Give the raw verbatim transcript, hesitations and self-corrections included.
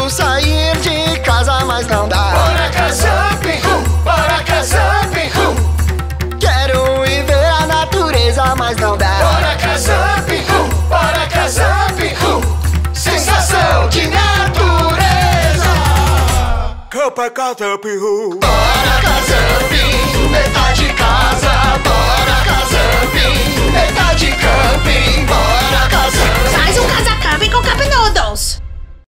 sair de casa, mas não dá. Bora Casamp, uh, bora Casamp, uh. Quero ir ver a natureza, mas não dá. Bora Casamp, uh, bora Casamp, uh. Sensação de natureza. Copa Casamp, uh. Bora Casamp, metade casa.